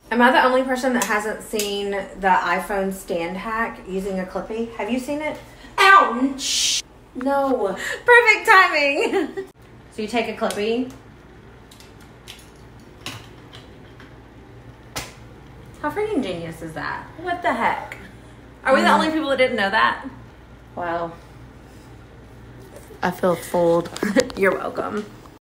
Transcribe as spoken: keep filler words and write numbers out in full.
Am I the only person that hasn't seen the iPhone stand hack using a Clippy? Have you seen it? Ouch! No. Perfect timing. So you take a Clippy. How freaking genius is that? What the heck? Are we the only people that didn't know that? Wow. I feel fooled. You're welcome.